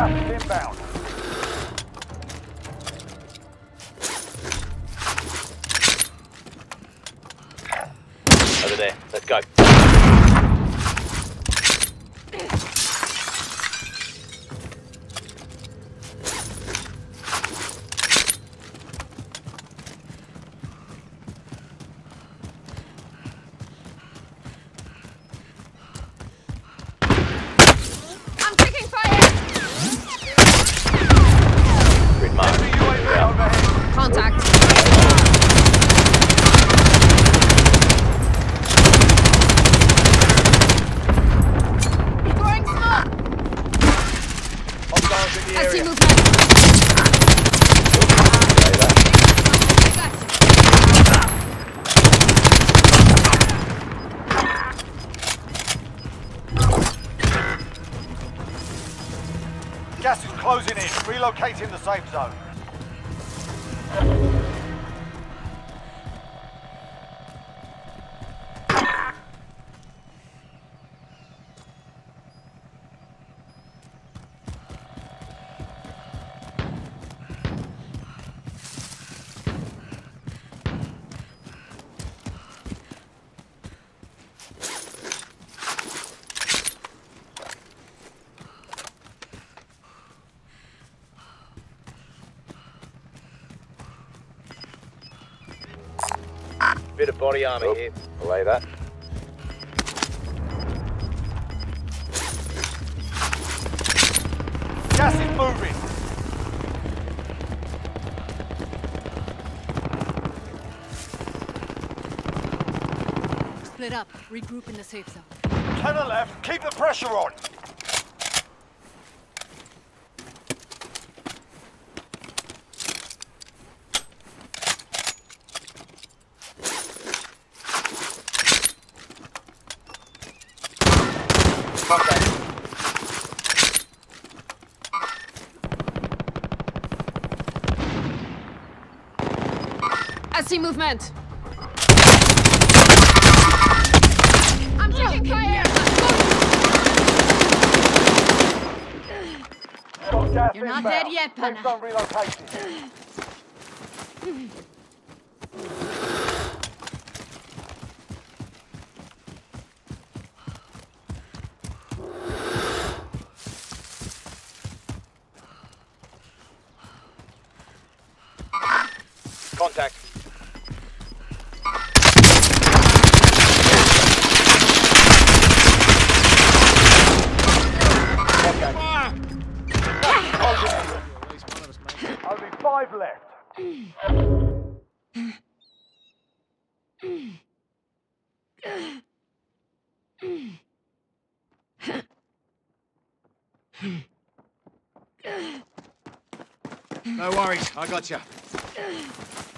Gas is inbound. Over there. Let's go. I'm taking fire! Grid mark. UAV overhead. Contact. Throwing smoke! Hostiles in the I see area. movement. Gas is closing in. Relocating the safe zone. Bit of body armor here. Belay that. Gas is moving. Split up. Regroup in the safe zone. To the left. Keep the pressure on. Contact. I see movement. I'm taking fire! Got gas You're not inbound. dead yet, Safe Panna. zone relocated. Contact. Only 5 left. No worries, I got you.